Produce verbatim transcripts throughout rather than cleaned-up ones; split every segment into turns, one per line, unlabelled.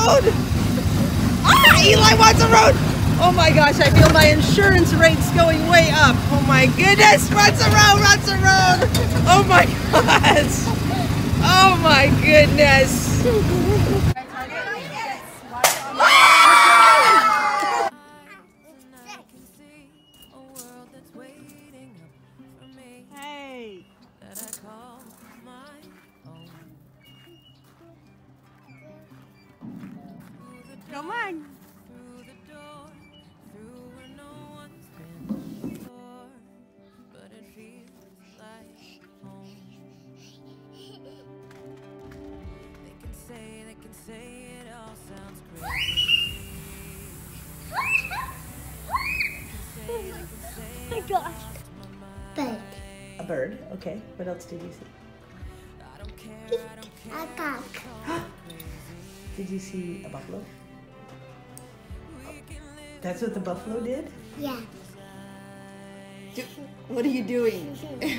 road! Ah, Eli wants a road! Oh my gosh, I feel my insurance rates going way up. Oh my goodness, runs a road, runs a road! Oh my gosh! Oh my goodness! Ah! Hey! Come on!
Oh my gosh. Bird.
A bird, okay. What else did you see?
A cock.
Did you see a buffalo? That's what the buffalo did?
Yeah.
Do, what are you doing?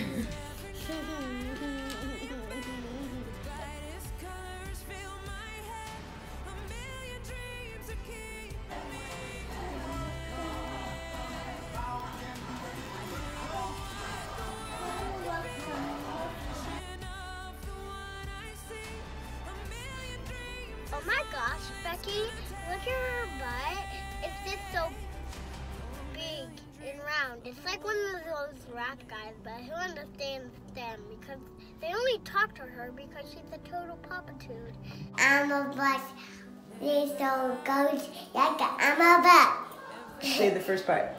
Oh my gosh, Becky, look at her butt. It's just so big and round. It's like one of those rap guys, but who understands them because they only talk to her because she's a total popitude. I'm a bus. They so goes like I'm a bus.
Say the first part.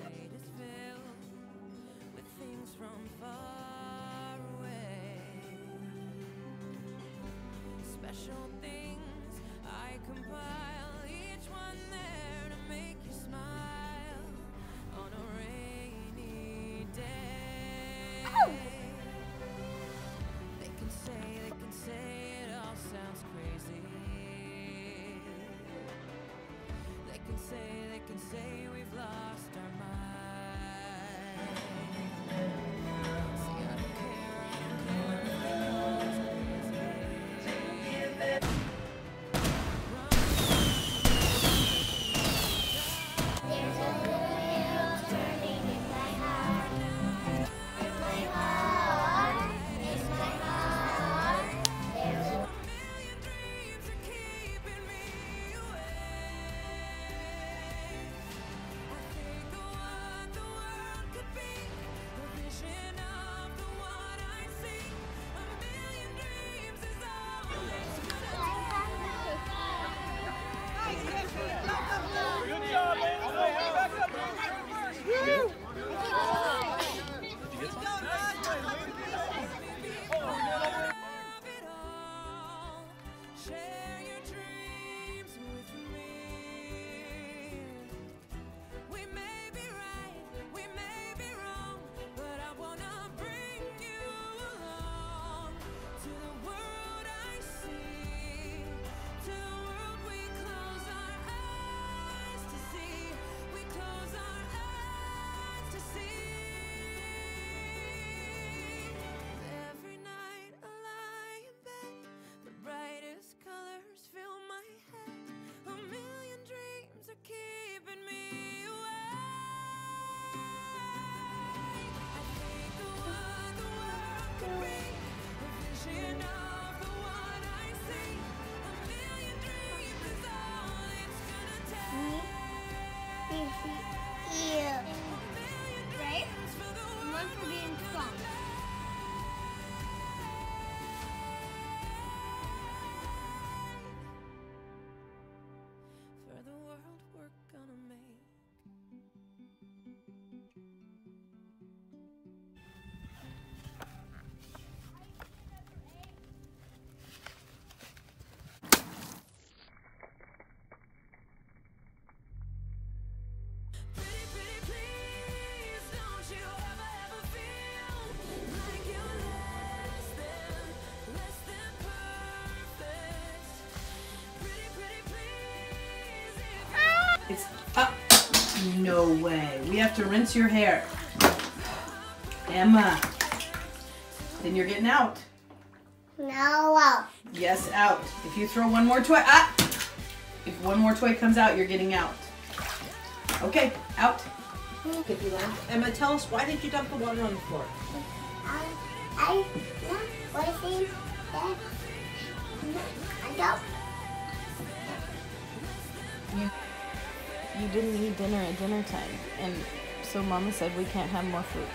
Yeah. Right? And one for being strong.
For the world we're gonna make.
It's up. No way. We have to rinse your hair. Emma. Then you're getting out.
No.
Yes, out. If you throw one more toy. Ah! If one more toy comes out, you're getting out. Okay, out. If you laugh. Emma, tell us, why did you dump the water on the floor?
Um, I wasn't that. I don't.
You, you didn't eat dinner at dinner time, and so Mama said we can't have more food.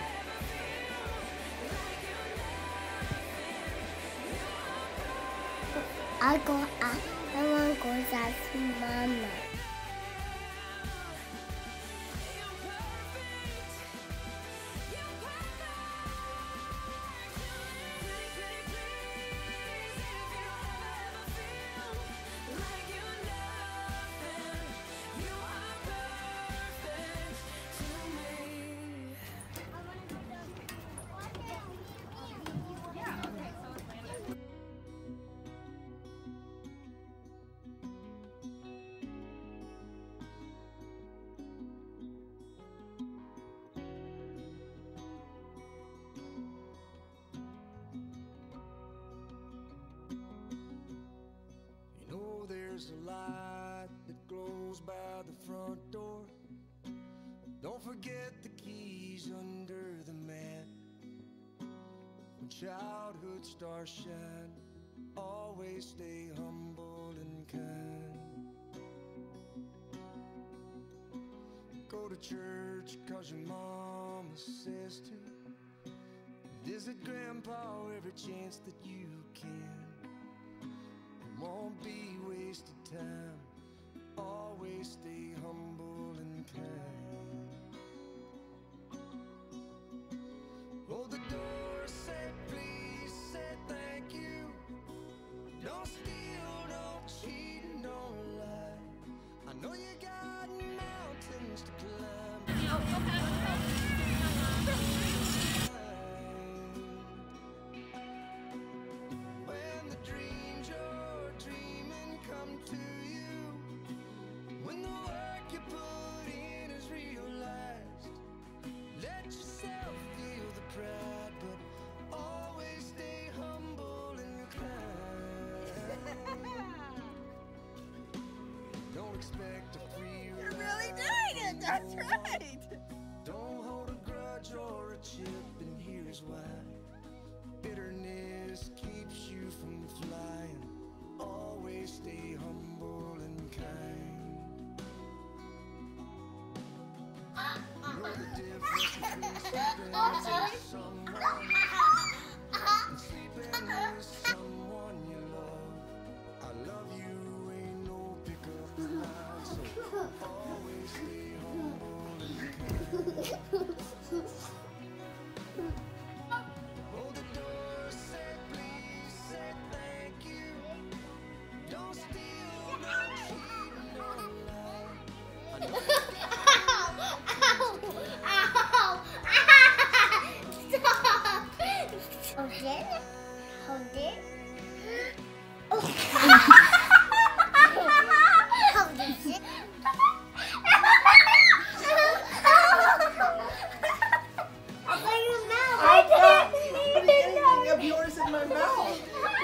I'll go. I, I want to go ask Mama.
There's a light that glows by the front door. Don't forget the keys under the mat. When childhood stars shine, always stay humble and kind. Go to church cause your mama says to. Visit grandpa every chance that you can. Won't be wasted time. Always stay humble and kind. Hold the door, say please, say thank you. Don't steal, don't cheat, and don't lie. I know you got mountains to climb. When the dreams you're dreaming come to you, when the work you put in is realized, let yourself feel the pride, but always stay humble and kind. Don't expect a free ride.
You're really doing it, that's right.
Don't hold a grudge or a chip, and here's why. Bitterness keeps you from flying. Always stay humble and kind. Know the difference between sleeping with someone and sleeping with someone you love. I love you ain't no pickup line, so always stay humble and kind. Hold the door, say please, say thank you. Don't steal, don't cheat, and don't lie. I know
Hold it. Hold it. Hold it.
I've got anything of yours in my mouth.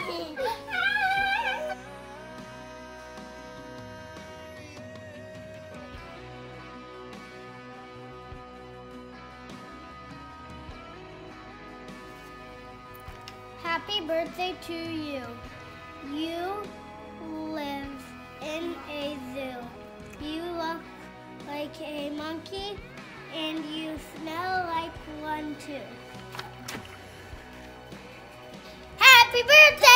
Happy birthday to you. You live in a zoo. You look like a monkey and you smell like one too. Happy birthday!